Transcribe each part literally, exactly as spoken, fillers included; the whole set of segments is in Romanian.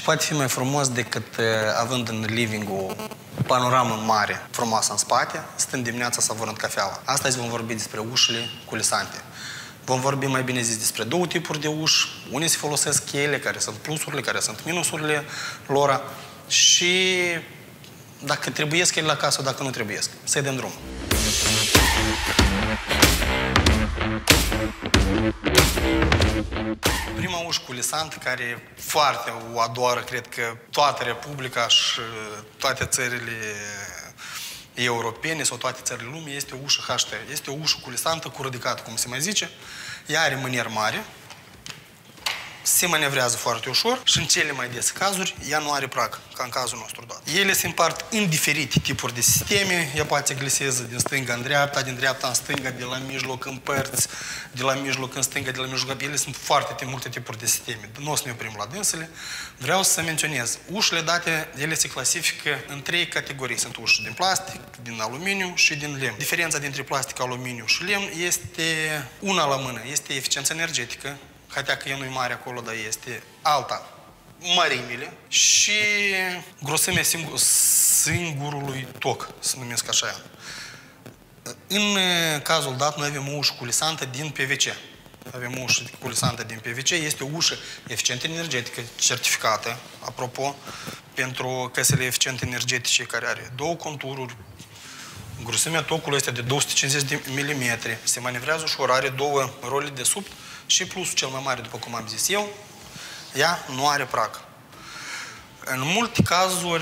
poate fi mai frumos decât uh, având în living o panoramă mare, frumoasă în spate, stând dimineața savurând cafeaua. Astăzi vom vorbi despre ușile culisante. Vom vorbi mai bine zis despre două tipuri de uși, unde se folosesc ele, care sunt plusurile, care sunt minusurile lor și dacă trebuiesc ele la casă, dacă nu trebuiesc. Să-i dăm drumul. Prima ușă culisantă, care foarte o adoră, cred că toată Republica și toate țările europene sau toate țările lumii, este o ușă H T. Este o ușă culisantă cu ridicat, cum se mai zice. Ea are mânier mare, se manevrează foarte ușor și în cele mai des cazuri ea nu are prag, ca în cazul nostru dat. Ele se împart în diferite tipuri de sisteme, ea poate se glisează din stânga în dreapta, din dreapta în stânga, de la mijloc în părți, de la mijloc în stânga, de la mijloc. Ele sunt foarte multe tipuri de sisteme. Nu o să ne oprim la dânsele. Vreau să menționez, ușile date, ele se clasifică în trei categorii. Sunt uși din plastic, din aluminiu și din lemn. Diferența dintre plastic, aluminiu și lemn este una la mână, este eficiența energetică, hatea că ea nu-i mare acolo, dar este alta, mărimile și grosimea singur, singurului toc, să numesc așa. În cazul dat, noi avem o ușă culisantă din P V C. Avem o ușă culisantă din P V C, este o ușă eficientă energetică, certificată, apropo, pentru căsele eficiente energetice, care are două contururi. Grosimea tocului este de două sute cincizeci de milimetri, se manevrează ușor, are două role de sub și plusul cel mai mare, după cum am zis eu, ea nu are prag. În multe cazuri,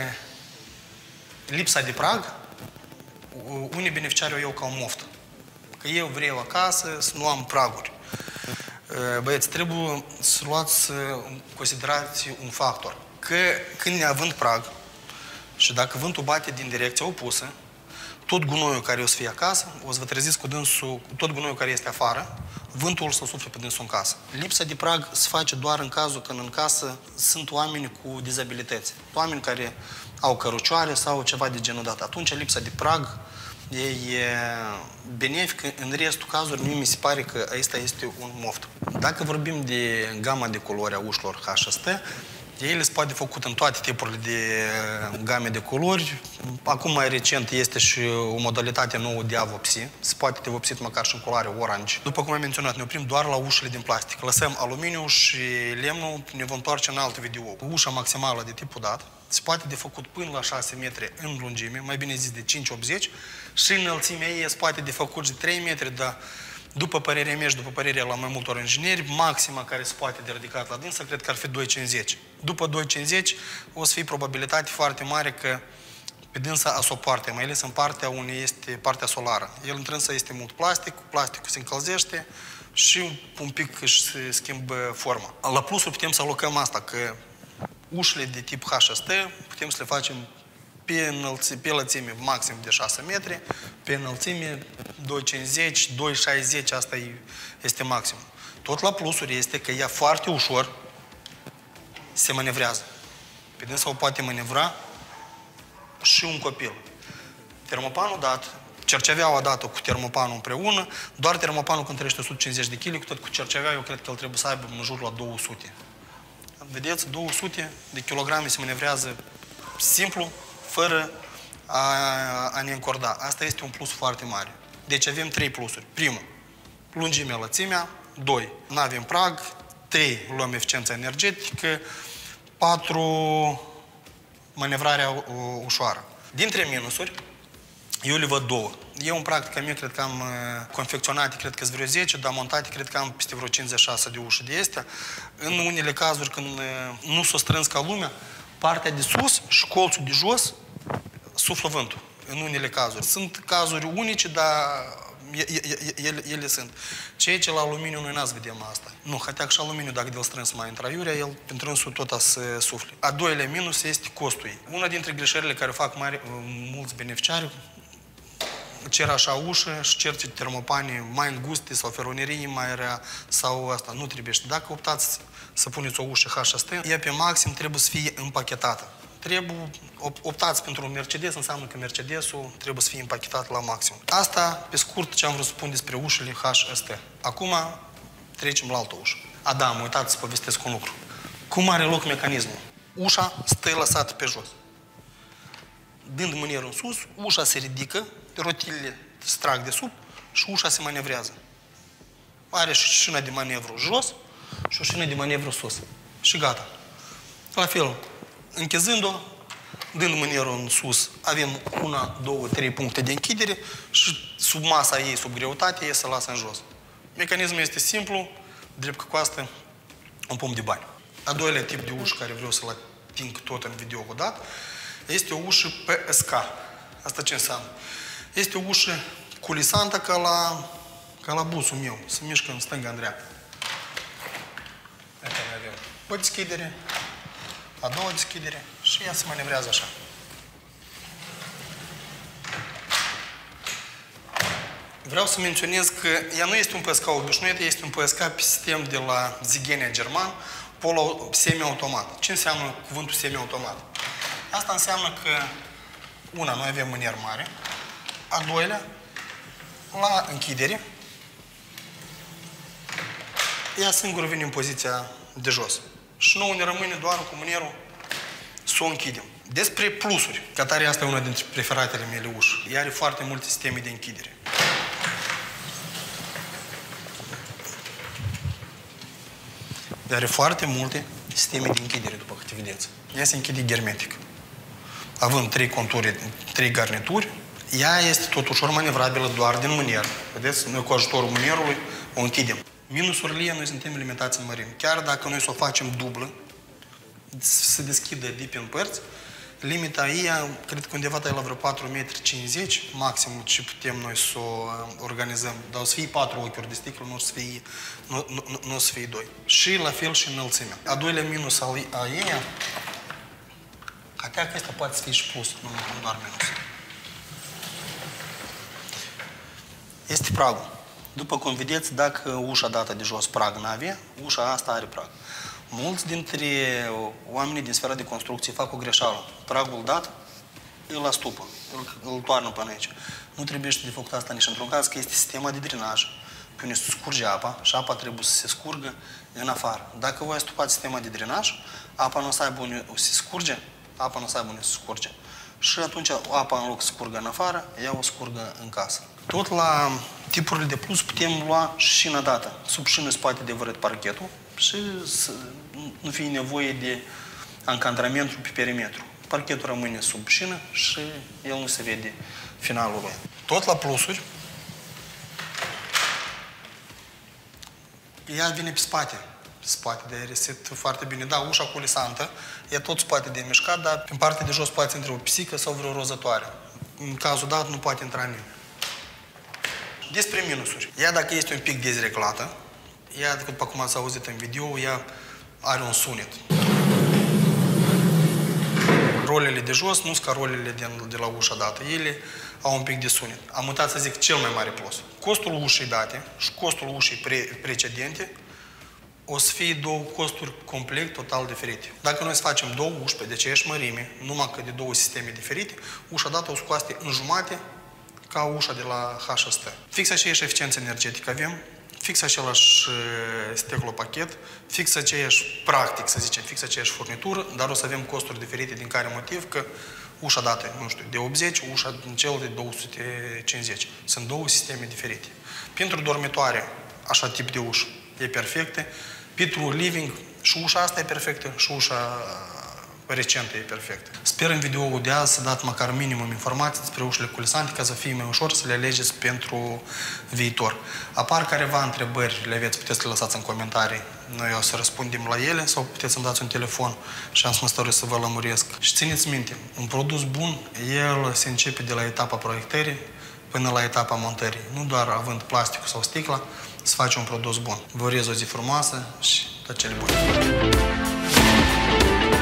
lipsa de prag, unii beneficiari o iau ca o moftă. Că eu vreau acasă să nu am praguri. Băieți, trebuie să luați în considerație un factor. Că când neavând prag și dacă vântul bate din direcția opusă, tot gunoiul care o să fie acasă, o să vă treziți cu dânsul, tot gunoiul care este afară, vântul să sufle pe dânsul în casă. Lipsa de prag se face doar în cazul când în casă sunt oameni cu dizabilități. Oameni care au cărucioare sau ceva de genul dat. Atunci lipsa de prag e benefică. În restul cazurilor, mie mi se pare că acesta este un moft. Dacă vorbim de gama de culori a ușilor H S T, ele se poate făcut în toate tipurile de game de culori. Acum, mai recent, este și o modalitate nouă de a vopsi. Se poate de vopsit măcar și în culoare orange. După cum am menționat, ne oprim doar la ușile din plastic. Lăsăm aluminiu și lemnul, ne vom întoarce în alt video. Ușa maximală de tipul dat se poate de făcut până la șase metri în lungime, mai bine zis de cinci optzeci, și înălțimea ei se poate de făcut de trei metri, dar după părerea mea și după părerea la mai multor ingineri, maxima care se poate de ridicat la dânsă, cred că ar fi doi cincizeci. După doi cincizeci o să fie probabilitate foarte mare că pe dânsa a s-o parte, mai ales în partea unde este partea solară. El întrânsă este mult plastic, plasticul se încălzește și un pic își schimbă forma. La plusuri putem să alocăm asta, că ușile de tip H S T putem să le facem pe, înălțime, pe lățime maxim de șase metri, pe înălțime doi cincizeci, doi șaizeci, asta este maxim. Tot la plusuri este că ea foarte ușor se manevrează. Pe dânsa o poate manevra și un copil. Termopanul dat, cerceveaua dată cu termopanul împreună, doar termopanul când trăiește o sută cincizeci de kilograme, cu tot cu cercevea, eu cred că el trebuie să aibă în jur la două sute. Vedeți, două sute de kilograme se manevrează simplu, fără a, a ne încorda. Asta este un plus foarte mare. Deci avem trei plusuri. Primul, lungimea, lățimea. Doi, nu avem prag. Trei, luăm eficiența energetică. Patru, manevrarea ușoară. Dintre minusuri, eu le văd două. Eu, în practică, mie, cred că am confecționate, cred că sunt vreo zece, dar montate, cred că am peste vreo cincizeci și șase de uși de astea. În unele cazuri, când nu s-o strâns ca lumea, partea de sus și colțul de jos suflă vântul. În unele cazuri. Sunt cazuri unice, dar ele, ele sunt. Ceea ce la aluminiu noi n-ați vedem asta. Nu, hatea că și aluminiu, dacă de-l strâns mai intraiurea, el pentru însul tot a să sufle. A doilea minus este costul ei. Una dintre greșelile care fac mari, mulți beneficiari, cer așa ușă și cer termopane mai înguste sau feronerii mai rea sau asta. Nu trebuie. Dacă optați să puneți o ușă H S T, ea pe maxim trebuie să fie împachetată. Trebuie, optați pentru un Mercedes, înseamnă că Mercedesul trebuie să fie împachetat la maxim. Asta, pe scurt, ce am vrut să spun despre ușile H S T. Acum trecem la altă ușă. A, da, am uitat să povestesc un lucru. Cum are loc mecanismul? Ușa stă lăsată pe jos. Dând mânierul în sus, ușa se ridică, rotilele se trag de sub și ușa se manevrează. Are și șina de manevru jos și o șină de manevru sus. Și gata. La fel, închizând-o, dând mânierul în sus, avem una, două, trei puncte de închidere și sub masa ei, sub greutate, ei se lasă în jos. Mecanismul este simplu, drept că costă un pumn de bani. A doilea tip de ușă care vreau să-l ating tot în video odată, este o ușă P S K. Asta ce înseamnă? Este o ușă culisantă ca la, ca la busul meu. Se mișcă în stânga, în dreapta. Aici mai avem o deschidere, a doua deschidere și ea se manevrează așa. Vreau să menționez că ea nu este un P S K obișnuit, este un P S K pe sistem de la Zigenia german, polo semi-automat. Ce înseamnă cuvântul semi-automat? Asta înseamnă că, una, noi avem mânier mare, a doilea, la închidere, ea singură vine în poziția de jos. Și nouă ne rămâne doar cu mânierul să o închidem. Despre plusuri, că tare asta e una dintre preferatele mele uși. Ea are foarte multe sisteme de închidere. Ea are foarte multe sisteme de închidere, după câte vedeți. Ea se închide hermetic. Având trei conturi, trei garnituri, ea este tot ușor manevrabilă doar din mânier. Vedeți? Noi cu ajutorul mânierului o închidem. Minusurile ei, noi suntem limitați în mărime. Chiar dacă noi să o facem dublă, să deschidă de pe în părți, limita ei, cred că undeva la vreo patru virgulă cincizeci metri, maximum ce putem noi să o organizăm. Dar o să fie patru ochiuri de sticlă, nu o să fie, nu, nu, nu o să fie doi. Și la fel și înălțimea. A doilea minus al ei, că asta poate să fie și plus, nu, nu doar minus. Este pragul. După cum vedeți, dacă ușa dată de jos prag n-avea, ușa asta are prag. Mulți dintre oamenii din sfera de construcție fac o greșeală. Pragul dat, îl astupă, îl, îl toarnă până aici. Nu trebuie de făcut asta nici într-un caz, că este sistema de drenaj, pe unde se scurge apa și apa trebuie să se scurgă în afară. Dacă voi astupați sistema de drenaj, apa nu o să aibă unde se scurge, apa nu o să aibă unde se scurge. Și atunci apa, în loc să scurgă în afară, ea o scurgă în casă. Tot la tipurile de plus putem lua și șina dată. Sub șină se poate de vărât parchetul și să nu fie nevoie de ancadramentul pe perimetru. Parchetul rămâne sub șină și el nu se vede finalul lui. Tot la plusuri, ea vine pe spate. Pe spate de reset foarte bine. Da, ușa culisantă, ea tot se poate de mișcat, dar în partea de jos poate intra o pisică sau vreo rozătoare. În cazul dat nu poate intra nimeni. Despre minusuri. Ea, dacă este un pic dezreglată, ea, după cum ați auzit în video, ea are un sunet. Rolele de jos nu sunt ca rolele de, de la ușa dată. Ele au un pic de sunet. Am uitat să zic cel mai mare plus. Costul ușii date și costul ușii pre precedente o să fie două costuri complet, total diferite. Dacă noi să facem două uși pe de aceeași mărime, numai că de două sisteme diferite, ușa dată o să coaste în jumate ca ușa de la H S T. Fix aceeași eficiență energetică avem, fix același sticlopachet, fix aceeași, practic să zicem, fix aceeași furnitură, dar o să avem costuri diferite din care motiv că ușa dată, nu știu, de optzeci, ușa din cel de două sute cincizeci. Sunt două sisteme diferite. Pentru dormitoare, așa tip de ușă e perfectă. Pentru living, și ușa asta e perfectă, și ușa recentă e perfectă. Sper în video de azi să dați măcar minimum informații despre ușile culisante, ca să fie mai ușor să le alegeți pentru viitor. Apar careva întrebări, le aveți, puteți să le lăsați în comentarii. Noi o să răspundem la ele sau puteți să-mi dați un telefon și am să mă stăruiesc să vă lămuresc. Și țineți minte, un produs bun, el se începe de la etapa proiectării până la etapa montării. Nu doar având plasticul sau sticla, să faci un produs bun. Vă urez o zi frumoasă și tot cele bune!